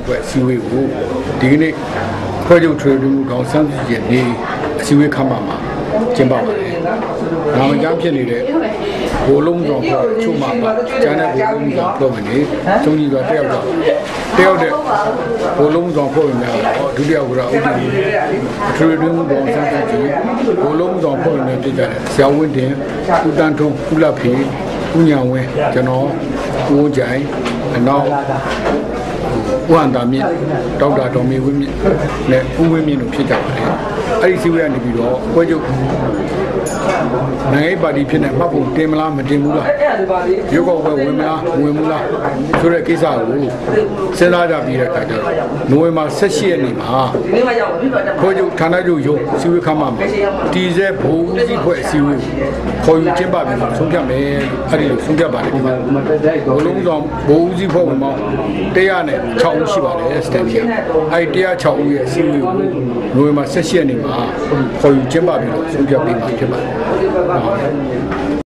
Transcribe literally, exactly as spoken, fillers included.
ဖွဲ့စီဝေးကိုဒီကနေ့ဖွဲ့ချုပ်ထွေထွေမှုကောင်စမ်းစစ်ရဲ့နေအစည်းအဝေးခမ်းမှာမှာကျင်းပပါတယ်။နာမကျန်းဖြစ်နေတဲ့ဘိုးလုံးဆောင်ဖွဲ့ချုပ်မှာပါကျန်းတဲ့ဘိုးလုံးဆောင်ဖွဲ့ဝင်တွေကျုံကြီးစွာတက်ရောက်တော့တက်ရောက်တဲ့ဘိုးလုံးဆောင်ဖွဲ့ဝင်များတော့ဒုတိယဝရဥပဒေထွေထွေမှုကောင်စမ်းစစ်ကြီးဘိုးလုံးဆောင်ဖွဲ့ဝင်တွေဖြစ်ကြတယ်ဆရာဝင်းတင်ဦးတန်းထုံးဦးလက်ဖေဦးညာဝင်းကျွန်တော်ဦးကြိုင်အနောက်ဦးဟန်တာမြင့်ဒေါက်တာဒေါ်မေဝင်းမြင့်နဲ့ဦးဝင်းမြင့်တို့ဖြစ်ကြပါတယ်အဲ့ဒီစီဝေးကနေပြီးတော့ပွဲချုပ်နိုင်ငံပါတီဖြစ်နေမှတ်ဖို့တင်မလားမတင်ဘူးလားရုပ်ကောက်ပွဲဝင်မလားဝင်ဘူးလားဆိုတဲ့ကိစ္စကိုစဉ်းစားကြပြီးတဲ့အခါကျတော့နိုဝင်ဘာ၁၈ရက်နေ့မှာပွဲချုပ်ဌာနချုပ်ရုံးစီဝေးခမ်းမှာတီစဲဘိုးဦးစီးဖွဲ့စီဝေးခေါ်ယူကျင်းပပြီးတော့ဆုံးဖြတ်မယ်အဲ့ဒီလိုဆုံးဖြတ်ပါတယ်ဒီမှာဘိုးလုံးဆောင်ဘိုးဦးစီးဖွဲ့ဝင်ပေါင်း၁၀၆ဦးရှိပါတယ်စတန်ဒီအဲ့ဒီ၁၀၆ဦးရဲ့စီဝေးကိုနိုဝင်ဘာ၁၈ရက်နေ့မှာခေါ်ယူကျင်းပပြီးတော့ဆုံးဖြတ်ပေးမှာဖြစ်ပါတယ်